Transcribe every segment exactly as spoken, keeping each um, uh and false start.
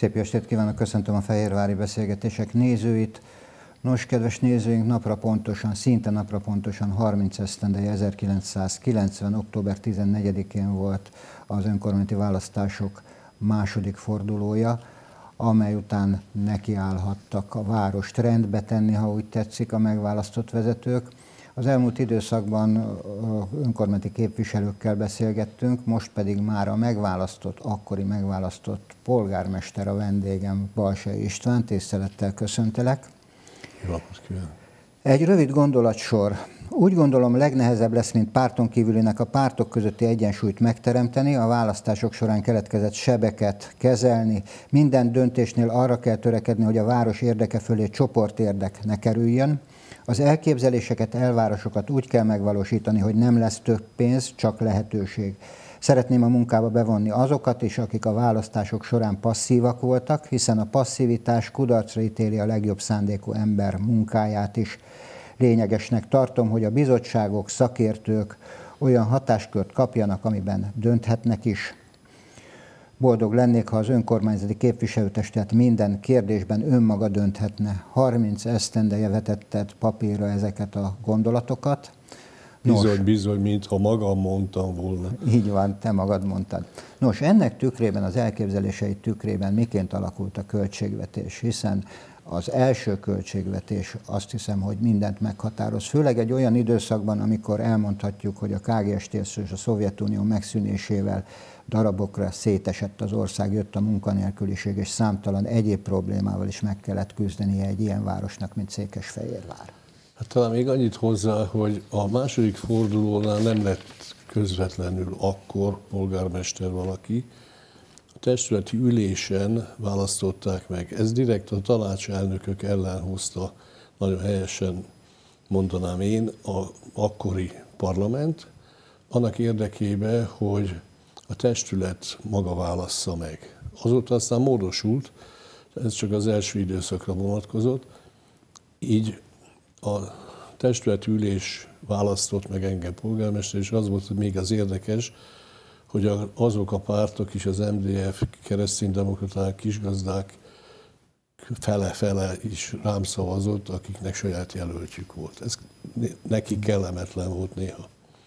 Szép estét kívánok, köszöntöm a Fehérvári Beszélgetések nézőit. Nos, kedves nézőink, napra pontosan, szinte napra pontosan harminc esztendeje, ezerkilencszázkilencven. október tizennegyedikén volt az önkormányzati választások második fordulója, amely után nekiállhattak a várost rendbe tenni, ha úgy tetszik, a megválasztott vezetők. Az elmúlt időszakban önkormányzati képviselőkkel beszélgettünk, most pedig már a megválasztott, akkori megválasztott polgármester a vendégem, Balsay István. Tisztelettel köszöntelek. Jó napot kívánok! Egy rövid gondolatsor. Úgy gondolom, legnehezebb lesz, mint párton kívülinek a pártok közötti egyensúlyt megteremteni, a választások során keletkezett sebeket kezelni. Minden döntésnél arra kell törekedni, hogy a város érdeke fölé csoportérdek ne kerüljön. Az elképzeléseket, elvárásokat úgy kell megvalósítani, hogy nem lesz több pénz, csak lehetőség. Szeretném a munkába bevonni azokat is, akik a választások során passzívak voltak, hiszen a passzivitás kudarcra ítéli a legjobb szándékú ember munkáját is. Lényegesnek tartom, hogy a bizottságok, szakértők olyan hatáskört kapjanak, amiben dönthetnek is. Boldog lennék, ha az önkormányzati képviselőtestület minden kérdésben önmaga dönthetne. harminc esztendeje vetetted papírra ezeket a gondolatokat. Nos, bizony, bizony, mintha magam mondtam volna. Így van, te magad mondtad. Nos, ennek tükrében, az elképzelései tükrében miként alakult a költségvetés, hiszen az első költségvetés azt hiszem, hogy mindent meghatároz. Főleg egy olyan időszakban, amikor elmondhatjuk, hogy a ká gé es té és a Szovjetunió megszűnésével darabokra szétesett az ország, jött a munkanélküliség, és számtalan egyéb problémával is meg kellett küzdenie egy ilyen városnak, mint Székesfehérvár. Hát talán még annyit hozzá, hogy a második fordulónál nem lett közvetlenül akkor polgármester valaki. A testületi ülésen választották meg. Ez direkt a tanácselnökök ellen hozta, nagyon helyesen mondanám én, az akkori parlament, annak érdekében, hogy a testület maga válassza meg. Azóta aztán módosult, ez csak az első időszakra vonatkozott, így a testületi ülés választott meg engem polgármester, és az volt még az érdekes, hogy azok a pártok is, az em dé ef, kereszténydemokraták, kisgazdák fele-fele is rám szavazott, akiknek saját jelöltjük volt. Ez neki kellemetlen volt néha.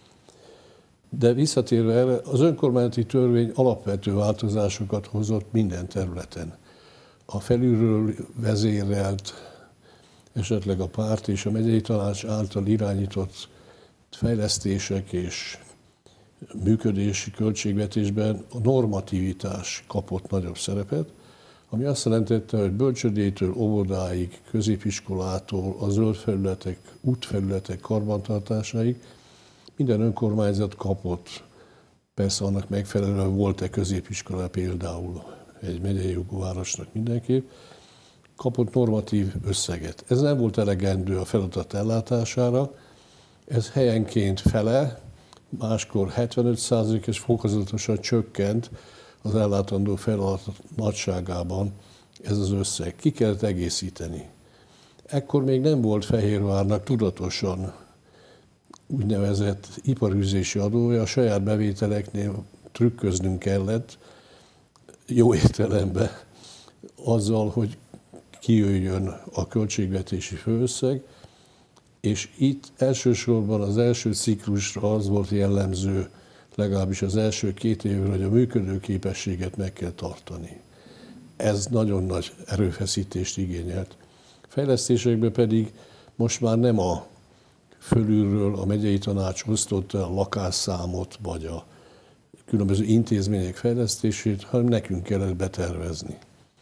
De visszatérve erre, az önkormányzati törvény alapvető változásokat hozott minden területen. A felülről vezérelt, esetleg a párt és a megyei tanács által irányított fejlesztések és működési költségvetésben a normativitás kapott nagyobb szerepet, ami azt jelentette, hogy bölcsödétől, óvodáig, középiskolától, a zöld felületek, útfelületek karbantartásáig minden önkormányzat kapott, persze annak megfelelően volt-e középiskola például egy megyei jogú városnak mindenképp, kapott normatív összeget. Ez nem volt elegendő a feladat ellátására, ez helyenként fele, máskor hetvenöt százalék, és fokozatosan csökkent az ellátandó feladat nagyságában ez az összeg. Ki kellett egészíteni. Ekkor még nem volt Fehérvárnak tudatosan úgynevezett iparűzési adója, a saját bevételeknél trükköznünk kellett, jó értelemben, azzal, hogy kijöjjön a költségvetési főösszeg, és itt elsősorban az első ciklusra az volt jellemző, legalábbis az első két évre, hogy a működőképességet meg kell tartani. Ez nagyon nagy erőfeszítést igényelt. Fejlesztésekben pedig most már nem a fölülről a megyei tanács osztotta a lakásszámot, vagy a különböző intézmények fejlesztését, hanem nekünk kellett betervezni.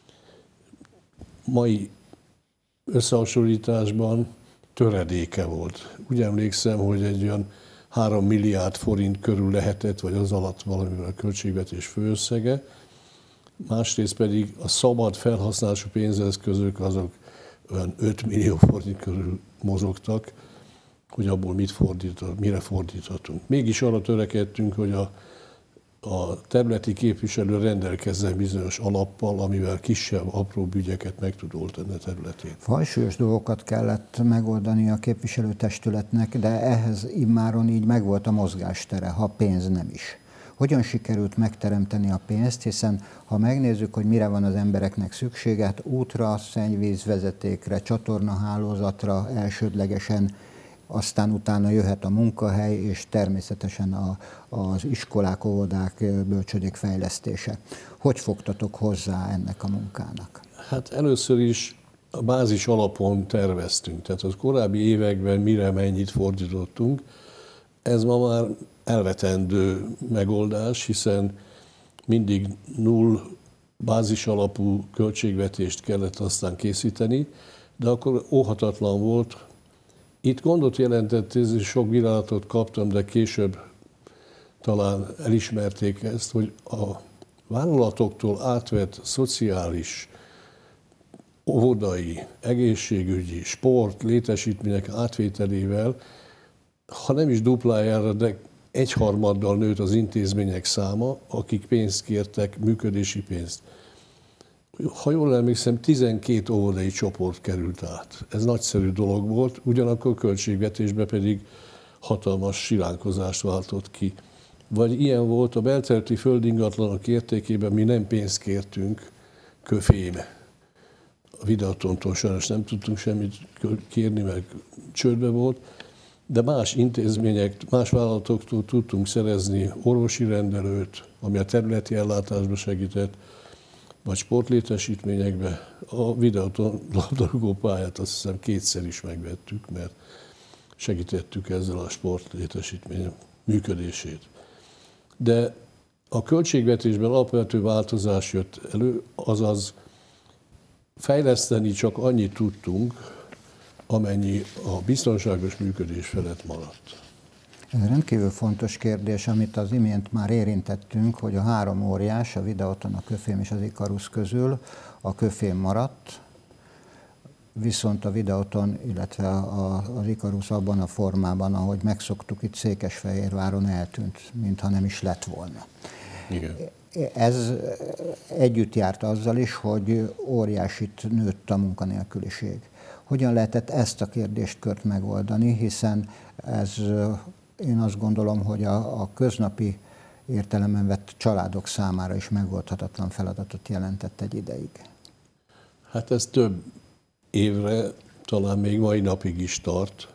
Mai összehasonlításban töredéke volt. Úgy emlékszem, hogy egy olyan három milliárd forint körül lehetett, vagy az alatt valamivel a költségvetés főösszege. Másrészt pedig a szabad felhasználású pénzeszközök azok olyan öt millió forint körül mozogtak, hogy abból mit fordított, mire fordíthatunk. Mégis arra törekedtünk, hogy a, a területi képviselő rendelkezzen bizonyos alappal, amivel kisebb, apróbb ügyeket meg tud oldani a területén. Fajsúlyos dolgokat kellett megoldani a képviselőtestületnek, de ehhez immáron így megvolt a mozgástere, ha pénz nem is. hogyan sikerült megteremteni a pénzt, hiszen ha megnézzük, hogy mire van az embereknek szüksége, hát útra, szennyvízvezetékre, csatornahálózatra elsődlegesen, aztán utána jöhet a munkahely, és természetesen a, az iskolák, óvodák, bölcsödék fejlesztése. Hogy fogtatok hozzá ennek a munkának? Hát először is a bázis alapon terveztünk, tehát az korábbi években mire mennyit fordítottunk. Ez ma már elvetendő megoldás, hiszen mindig null bázis alapú költségvetést kellett aztán készíteni, de akkor óhatatlan volt. Itt gondot jelentett, és sok bírálatot kaptam, de később talán elismerték ezt, hogy a vállalatoktól átvett szociális, óvodai, egészségügyi, sport, létesítmények átvételével, ha nem is duplájára, de egyharmaddal nőtt az intézmények száma, akik pénzt kértek, működési pénzt. Ha jól emlékszem, tizenkét óvodai csoport került át. Ez nagyszerű dolog volt, ugyanakkor költségvetésben pedig hatalmas siránkozást váltott ki. Vagy ilyen volt a belterületi földingatlanok értékében, mi nem pénzt kértünk, köfém. A Videotontól sajnos nem tudtunk semmit kérni, meg csődbe volt, de más intézmények, más vállalatoktól tudtunk szerezni orvosi rendelőt, ami a területi ellátásba segített, vagy sportlétesítményekbe. A Videoton labdarúgó pályát azt hiszem kétszer is megvettük, mert segítettük ezzel a sportlétesítmény működését. De a költségvetésben alapvető változás jött elő, azaz fejleszteni csak annyit tudtunk, amennyi a biztonságos működés felett maradt. Ez rendkívül fontos kérdés, amit az imént már érintettünk, hogy a három óriás, a Videoton, a Köfém és az Ikarus közül a Köfém maradt, viszont a Videoton, illetve az Ikarus abban a formában, ahogy megszoktuk itt Székesfehérváron, eltűnt, mintha nem is lett volna. Igen. Ez együtt járt azzal is, hogy óriásit nőtt a munkanélküliség. Hogyan lehetett ezt a kérdéskört megoldani, hiszen ez, én azt gondolom, hogy a, a köznapi értelemben vett családok számára is megoldhatatlan feladatot jelentett egy ideig. Hát ez több évre, talán még mai napig is tart.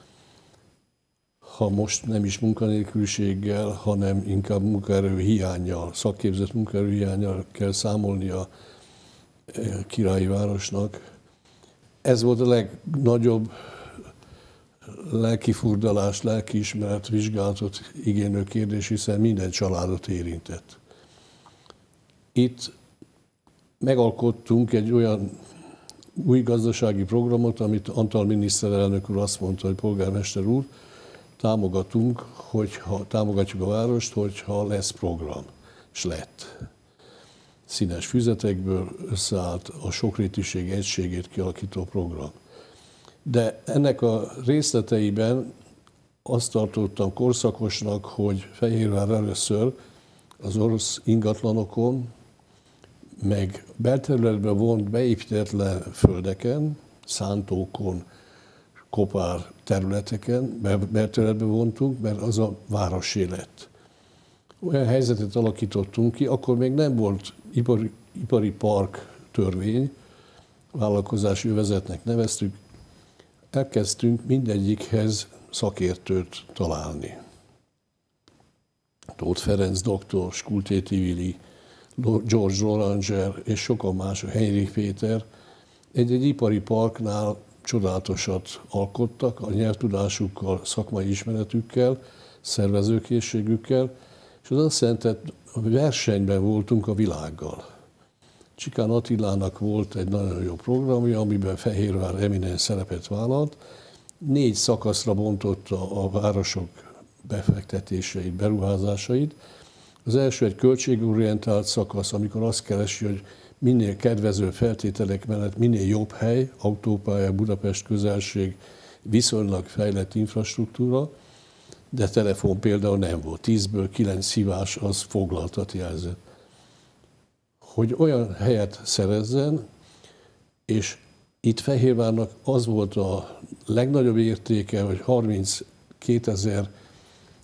Ha most nem is munkanélküliséggel, hanem inkább munkaerő hiánnyal, szakképzett munkaerő hiánnyal kell számolni a királyi városnak. Ez volt a legnagyobb lelkifurdalás, lelkiismeret, vizsgálatot igénylő kérdés, hiszen minden családot érintett. Itt megalkottunk egy olyan új gazdasági programot, amit Antal miniszterelnök úr azt mondta, hogy polgármester úr, támogatunk, hogyha támogatjuk a várost, hogyha lesz program. És lett. Színes füzetekből összeállt a sokrétűség egységét kialakító program. De ennek a részleteiben azt tartottam korszakosnak, hogy Fehérvár először az orosz ingatlanokon, meg belterületben vont beépítetlen földeken, szántókon, kopár területeken, belterületbe vontunk, mert az a várossé lett. Olyan helyzetet alakítottunk ki, akkor még nem volt ipari, ipari park törvény, vállalkozási övezetnek neveztük, elkezdtünk mindegyikhez szakértőt találni. Tóth Ferenc doktor, Skultéti Vili, George Loranger és sokan más, Henrik Péter egy-egy ipari parknál csodálatosat alkottak a nyelvtudásukkal, szakmai ismeretükkel, szervezőkészségükkel, és az azt jelentett, hogy versenyben voltunk a világgal. Csikán Attilának volt egy nagyon jó programja, amiben Fehérvár eminens szerepet vállalt. Négy szakaszra bontotta a városok befektetéseit, beruházásait. Az első egy költségorientált szakasz, amikor azt keresi, hogy minél kedvező feltételek mellett minél jobb hely, autópálya, Budapest közelség, viszonylag fejlett infrastruktúra, de telefon például nem volt. Tízből kilenc hívás az foglaltat jelzett. Hogy olyan helyet szerezzen, és itt Fehérvárnak az volt a legnagyobb értéke, hogy harminckétezer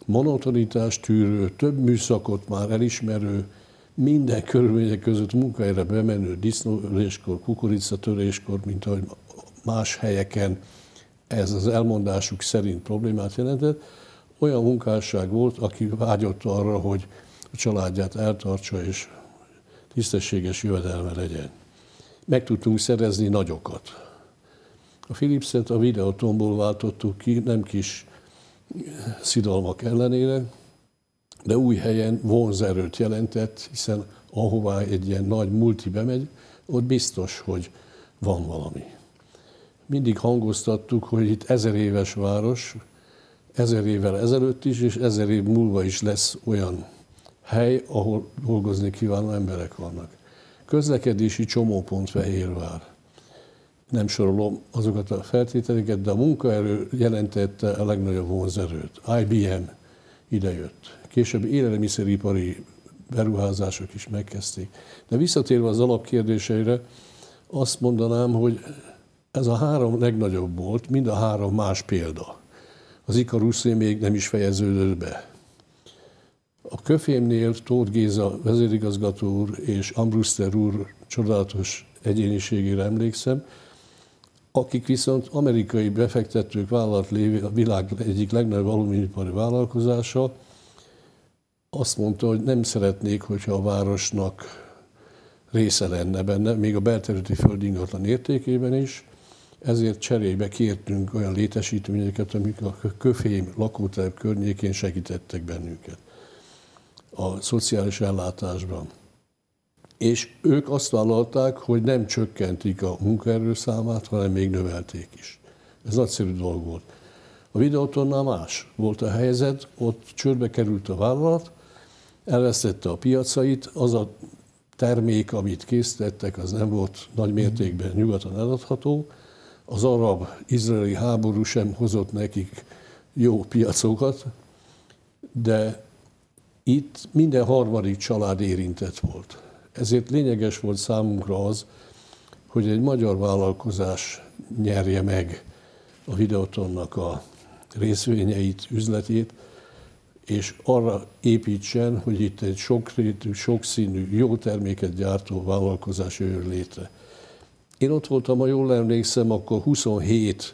monotonitás tűrő, több műszakot már elismerő, minden körülmények között munkahelyre bemenő disznóöléskor, kukoricatöréskor, mint ahogy más helyeken ez az elmondásuk szerint problémát jelentett, olyan munkásság volt, aki vágyott arra, hogy a családját eltartsa és tisztességes jövedelme legyen. Meg tudtunk szerezni nagyokat. A Philipset a Videotonból váltottuk ki, nem kis szidalmak ellenére, de új helyen vonzerőt jelentett, hiszen ahová egy ilyen nagy multi bemegy, ott biztos, hogy van valami. Mindig hangoztattuk, hogy itt ezer éves város, ezer évvel ezelőtt is, és ezer év múlva is lesz olyan hely, ahol dolgozni kívánó emberek vannak. Közlekedési csomópont Fehérvár. Nem sorolom azokat a feltételeket, de a munkaerő jelentette a legnagyobb vonzerőt. I B M idejött. Később élelmiszeripari beruházások is megkezdték. De visszatérve az alapkérdéseire, azt mondanám, hogy ez a három legnagyobb volt, mind a három más példa. Az Ikaruszé még nem is fejeződött be. A Köfémnél Tóth Géza vezérigazgató úr és Ambruster úr csodálatos egyéniségére emlékszem, akik viszont amerikai befektetők vállalat lévén a világ egyik legnagyobb alumíniumipari vállalkozása, azt mondta, hogy nem szeretnék, hogyha a városnak része lenne benne, még a belterületi földingatlan értékében is, ezért cserébe kértünk olyan létesítményeket, amik a Köfém lakótelep környékén segítettek bennünket a szociális ellátásban. És ők azt vállalták, hogy nem csökkentik a munkaerő számát, hanem még növelték is. Ez nagyszerű dolog volt. A Videótonnál más volt a helyzet, ott csődbe került a vállalat, elvesztette a piacait, az a termék, amit készítettek, az nem volt nagy mértékben nyugaton eladható, az arab-izraeli háború sem hozott nekik jó piacokat, de itt minden harmadik család érintett volt. Ezért lényeges volt számunkra az, hogy egy magyar vállalkozás nyerje meg a Videótonnak a részvényeit, üzletét, és arra építsen, hogy itt egy sokrétű, sokszínű, jó terméket gyártó vállalkozás jöjjön létre. Én ott voltam, ha jól emlékszem, akkor huszonhét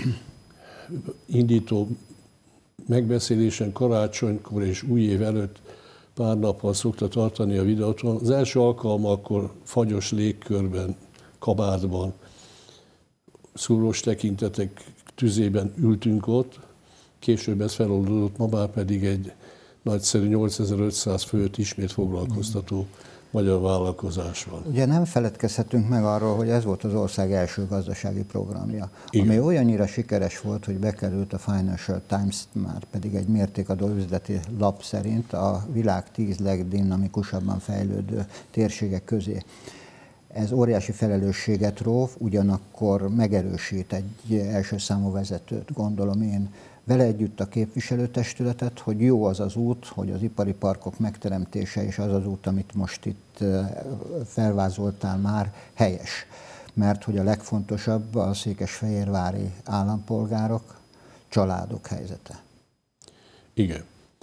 indító megbeszélésen karácsonykor és új év előtt pár nappal szokta tartani a Videóton. Az első alkalom akkor fagyos légkörben, kabátban, szúrós tekintetek tüzében ültünk ott, később ez feloldódott, ma már pedig egy nagyszerű nyolcezer-ötszáz főt ismét foglalkoztató magyar vállalkozás van. Ugye nem feledkezhetünk meg arról, hogy ez volt az ország első gazdasági programja, Igen. ami olyannyira sikeres volt, hogy bekerült a Financial Times, már pedig egy mértékadó üzleti lap szerint a világ tíz legdinamikusabban fejlődő térségek közé. Ez óriási felelősséget ró, ugyanakkor megerősít egy első számú vezetőt, gondolom én, vele együtt a képviselőtestületet, hogy jó az az út, hogy az ipari parkok megteremtése és az az út, amit most itt felvázoltál már, helyes. Mert hogy a legfontosabb a székesfehérvári állampolgárok, családok helyzete. Igen.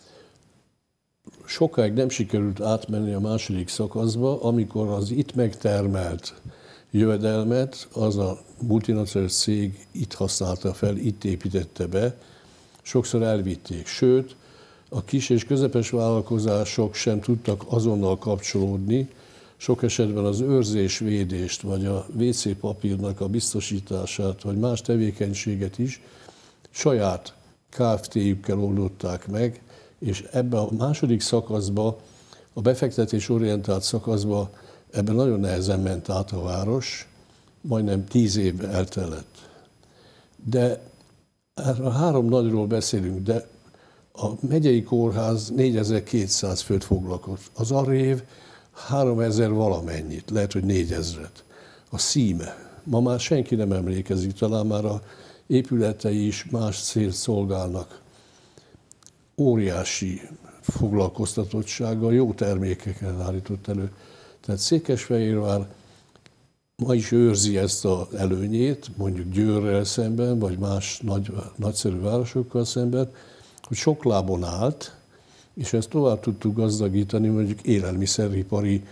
Sokáig nem sikerült átmenni a második szakaszba, amikor az itt megtermelt jövedelmet az a multinacionális cég itt használta fel, itt építette be, sokszor elvitték. Sőt, a kis és közepes vállalkozások sem tudtak azonnal kapcsolódni, sok esetben az őrzés, védést, vagy a vé cé papírnak a biztosítását, vagy más tevékenységet is saját Kft-jükkel oldották meg, és ebben a második szakaszba, a befektetésorientált szakaszba ebben nagyon nehezen ment át a város, majdnem tíz év eltelett. De erről a három nagyról beszélünk, de a megyei kórház négyezer-kétszáz főt foglalkozott. Az arrév háromezer valamennyit, lehet, hogy négyezret. A szíme, ma már senki nem emlékezik, talán már a épületei is más célt szolgálnak. Óriási foglalkoztatottsággal, jó termékeket állított elő. Tehát Székesfehérvár ma is őrzi ezt az előnyét, mondjuk Győrrel szemben, vagy más nagy, nagyszerű városokkal szemben, hogy sok lábon állt, és ezt tovább tudtuk gazdagítani, mondjuk élelmiszeripari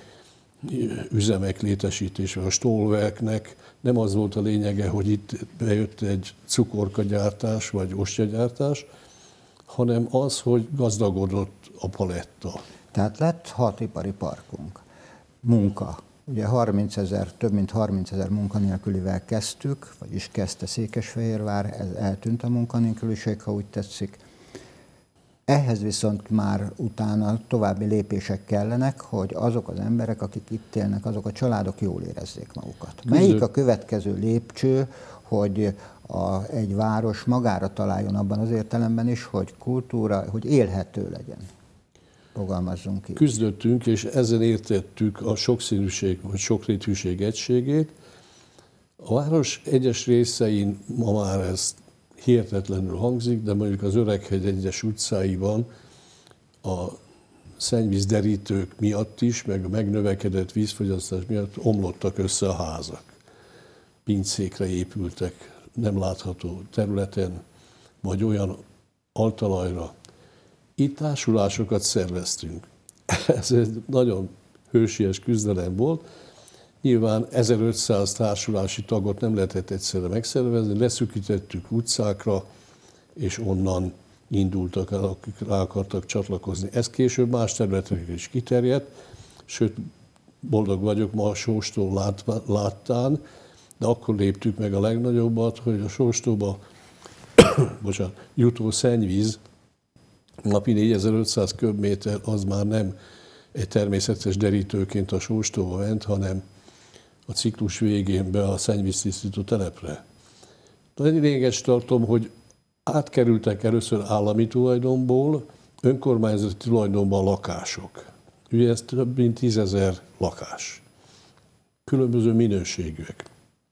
üzemek létesítése. A Stollwerknek nem az volt a lényege, hogy itt bejött egy cukorkagyártás vagy ostyagyártás, hanem az, hogy gazdagodott a paletta. Tehát lett hat ipari parkunk. Munka. Ugye harminc ezer, több mint harminc ezer munkanélkülivel kezdtük, vagyis kezdte Székesfehérvár, ez eltűnt a munkanélküliség, ha úgy tetszik. Ehhez viszont már utána további lépések kellenek, hogy azok az emberek, akik itt élnek, azok a családok jól érezzék magukat. Melyik a következő lépcső, hogy a, egy város magára találjon abban az értelemben is, hogy kultúra, hogy élhető legyen? Fogalmazzunk ki. Küzdöttünk, és ezen értettük a sokszínűség, vagy sokrétűség egységét. A város egyes részein ma már ez hihetetlenül hangzik, de mondjuk az Öreghegy egyes utcáiban a szennyvízderítők miatt is, meg a megnövekedett vízfogyasztás miatt omlottak össze a házak. Pincékre épültek nem látható területen, vagy olyan altalajra. Itt társulásokat szerveztünk. Ez egy nagyon hősies küzdelem volt. Nyilván ezerötszáz társulási tagot nem lehetett egyszerre megszervezni, leszűkítettük utcákra, és onnan indultak el, akik rá akartak csatlakozni. Ez később más területekre is kiterjedt, sőt, boldog vagyok ma a Sóstó láttán, de akkor léptük meg a legnagyobbat, hogy a Sóstóba bocsánat, jutó szennyvíz napi négyezer-ötszáz köbméter, az már nem egy természetes derítőként a Sóstóba ment, hanem a ciklus végén be a szennyvíztisztító telepre. Nagyon lényeges tartom, hogy átkerültek először állami tulajdonból önkormányzati tulajdonba a lakások. Ugye ez több mint tízezer lakás. Különböző minőségűek.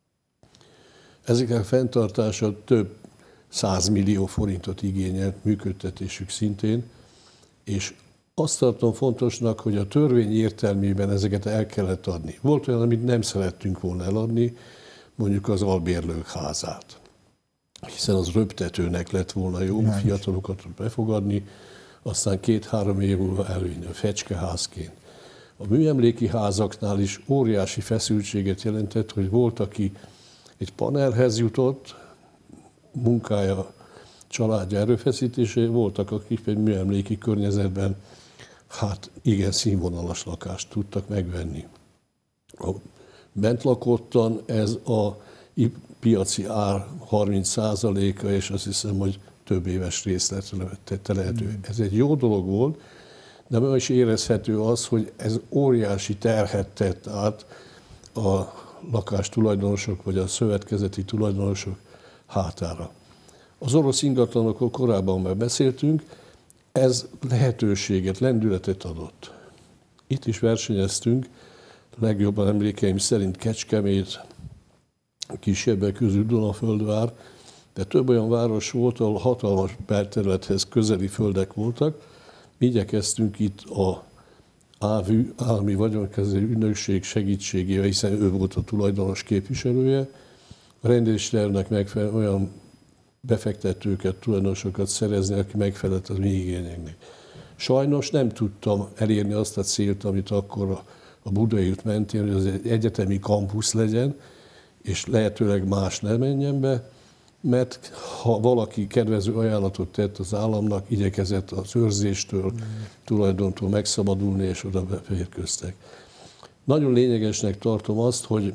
Ezek a fenntartása több százmillió forintot igényelt működtetésük szintén, és azt tartom fontosnak, hogy a törvény értelmében ezeket el kellett adni. Volt olyan, amit nem szerettünk volna eladni, mondjuk az albérlők házát, hiszen az röptetőnek lett volna jó, ja, fiatalokat befogadni, aztán két-három év múlva előnyni a fecskeházként. A műemléki házaknál is óriási feszültséget jelentett, hogy volt, aki egy panelhez jutott, munkája, családja erőfeszítésé, voltak, akik egy műemléki környezetben hát igen színvonalas lakást tudtak megvenni. A bentlakottan ez a piaci ár harminc százaléka, és azt hiszem, hogy több éves részletre tette lehető. Ez egy jó dolog volt, de ma is érezhető az, hogy ez óriási terhet tett át a lakástulajdonosok, vagy a szövetkezeti tulajdonosok hátára. Az orosz ingatlanokról korábban már beszéltünk, ez lehetőséget, lendületet adott. Itt is versenyeztünk, legjobban emlékeim szerint Kecskemét, kisebbek közül Dunaföldvár, de több olyan város volt, ahol hatalmas belterülethez közeli földek voltak. Mi igyekeztünk itt a ÁVÜ, állami vagyonkezelő ügynökség segítségével, hiszen ő volt a tulajdonos képviselője, a rendeléstervnek megfelelően olyan befektetőket, tulajdonosokat szerezni, aki megfelelt az mi igényeknek. Sajnos nem tudtam elérni azt a célt, amit akkor a, a Budai út mentén, hogy az egy egyetemi kampusz legyen, és lehetőleg más ne menjen be, mert ha valaki kedvező ajánlatot tett az államnak, igyekezett az őrzéstől, mm. tulajdontól megszabadulni, és oda beférköztek. Nagyon lényegesnek tartom azt, hogy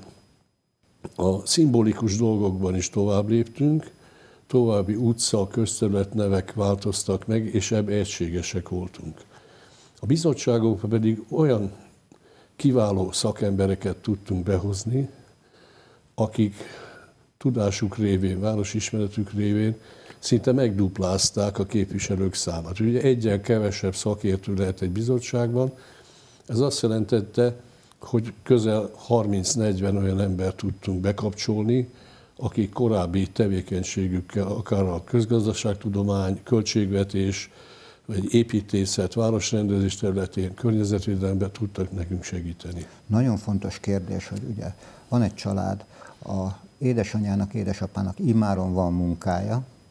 a szimbolikus dolgokban is tovább léptünk, további utca, közterületnevek változtak meg, és ebben egységesek voltunk. A bizottságokban pedig olyan kiváló szakembereket tudtunk behozni, akik tudásuk révén, városismeretük révén szinte megduplázták a képviselők számát. Ugye egyen kevesebb szakértő lehet egy bizottságban, ez azt jelentette, hogy közel harminc-negyven olyan embert tudtunk bekapcsolni, akik korábbi tevékenységükkel, akár a közgazdaságtudomány, költségvetés, vagy építészet, városrendezés területén, környezetvédelemben tudtak nekünk segíteni. Nagyon fontos kérdés, hogy ugye van egy család, a édesanyjának, édesapának immáron van munkája,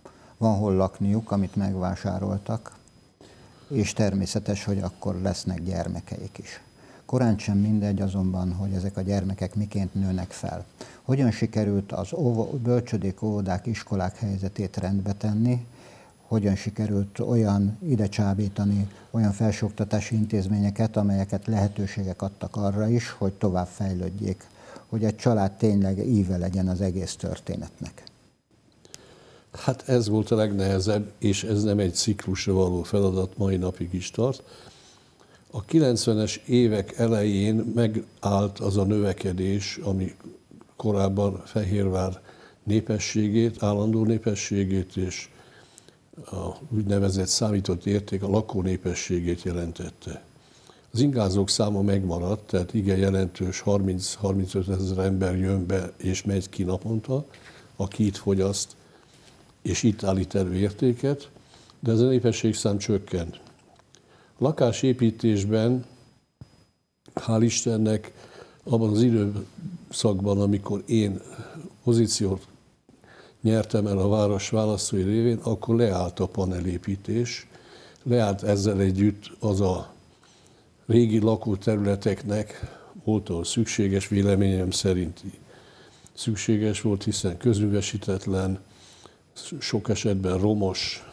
van hol lakniuk, amit megvásároltak, és természetes, hogy akkor lesznek gyermekeik is. Korán sem mindegy azonban, hogy ezek a gyermekek miként nőnek fel. Hogyan sikerült az óvo, bölcsödék, óvodák, iskolák helyzetét rendbe tenni, hogyan sikerült olyan ide csábítani olyan felsőoktatási intézményeket, amelyeket lehetőségek adtak arra is, hogy tovább fejlődjék, hogy egy család tényleg íve legyen az egész történetnek. Hát ez volt a legnehezebb, és ez nem egy ciklusra való feladat, mai napig is tart. A kilencvenes évek elején megállt az a növekedés, ami korábban Fehérvár népességét, állandó népességét és a úgynevezett számított érték a lakó népességét jelentette. Az ingázók száma megmaradt, tehát igen jelentős harminc-harmincöt ezer ember jön be és megy ki naponta, aki itt fogyaszt és itt állít elő értéket, de ez a népességszám csökkent. A lakásépítésben, hál' Istennek, abban az időszakban, amikor én pozíciót nyertem el a város választói révén, akkor leállt a panelépítés, leállt ezzel együtt az a régi lakóterületeknek volt, ahol szükséges, véleményem szerint szükséges volt, hiszen közművesítetlen, sok esetben romos,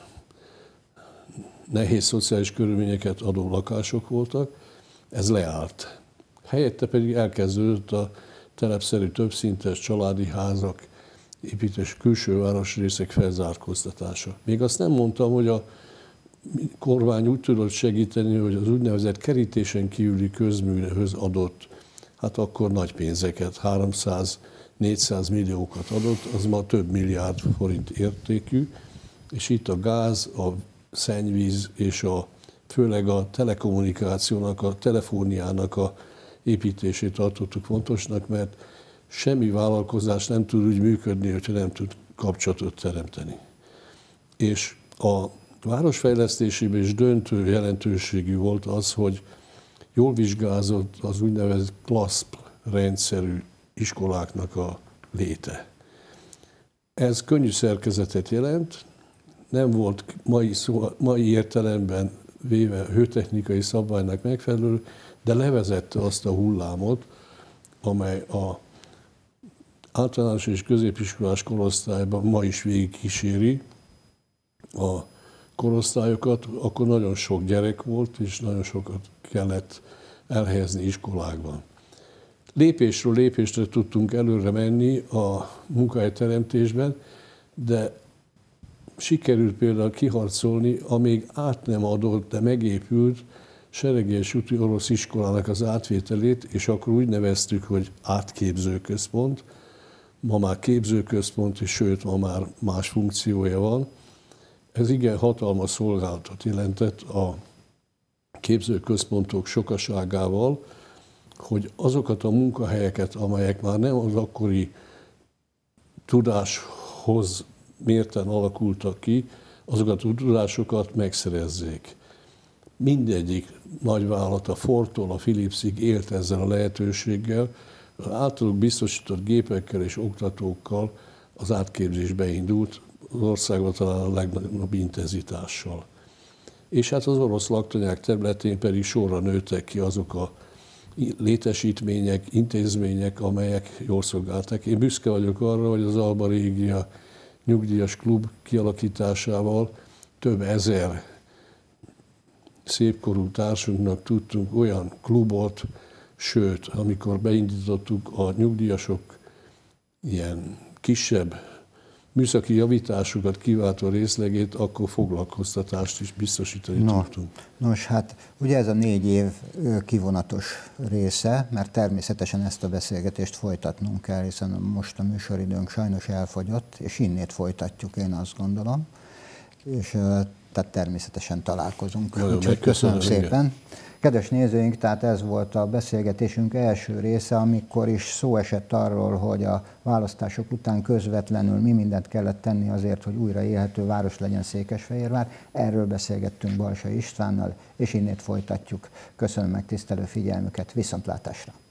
nehéz szociális körülményeket adó lakások voltak, ez leállt. Helyette pedig elkezdődött a telepszerű többszintes családi házak, építés külső városrészek felzárkóztatása. Még azt nem mondtam, hogy a kormány úgy tudott segíteni, hogy az úgynevezett kerítésen kívüli közműhöz adott, hát akkor nagy pénzeket, háromszáz-négyszáz milliókat adott, az ma több milliárd forint értékű, és itt a gáz, a szennyvíz és a, főleg a telekommunikációnak, a telefóniának a építését tartottuk fontosnak, mert semmi vállalkozás nem tud úgy működni, hogyha nem tud kapcsolatot teremteni. És a városfejlesztésében is döntő jelentőségű volt az, hogy jól vizsgázott az úgynevezett klaszp rendszerű iskoláknak a léte. Ez könnyű szerkezetet jelent, nem volt mai, szó, mai értelemben véve hőtechnikai szabványnak megfelelő, de levezette azt a hullámot, amely a általános és középiskolás korosztályban ma is végig kíséri a korosztályokat, akkor nagyon sok gyerek volt, és nagyon sokat kellett elhelyezni iskolákban. Lépésről lépésre tudtunk előre menni a munkahelyteremtésben, de sikerült például kiharcolni a még át nem adott, de megépült Seregélyes úti orosz iskolának az átvételét, és akkor úgy neveztük, hogy átképzőközpont. Ma már képzőközpont, és sőt, ma már más funkciója van. Ez igen hatalmas szolgálatot jelentett a képzőközpontok sokaságával, hogy azokat a munkahelyeket, amelyek már nem az akkori tudáshoz mérten alakultak ki, azokat a tudásokat megszerezzék. Mindegyik nagyvállalat, a Fordtól a Philipsig élt ezzel a lehetőséggel, az általuk biztosított gépekkel és oktatókkal az átképzés beindult, az országban talán a legnagyobb intenzitással. És hát az orosz laktanyák területén pedig sorra nőttek ki azok a létesítmények, intézmények, amelyek jól szolgálták. Én büszke vagyok arra, hogy az Alba Régia nyugdíjas klub kialakításával több ezer szépkorú társunknak tudtunk olyan klubot, sőt, amikor beindítottuk a nyugdíjasok ilyen kisebb műszaki javításokat kiváltó részlegét, akkor foglalkoztatást is biztosítani no, tudtunk. Nos, hát ugye ez a négy év kivonatos része, mert természetesen ezt a beszélgetést folytatnunk kell, hiszen most a műsoridőnk sajnos elfogyott, és innét folytatjuk, én azt gondolom. És tehát természetesen találkozunk. Nagyon Úgyhogy köszönöm szépen. Igen. Kedves nézőink, tehát ez volt a beszélgetésünk első része, amikor is szó esett arról, hogy a választások után közvetlenül mi mindent kellett tenni azért, hogy újra élhető város legyen Székesfehérvár. Erről beszélgettünk Balsay Istvánnal, és innét folytatjuk. Köszönöm megtisztelő figyelmüket, viszontlátásra!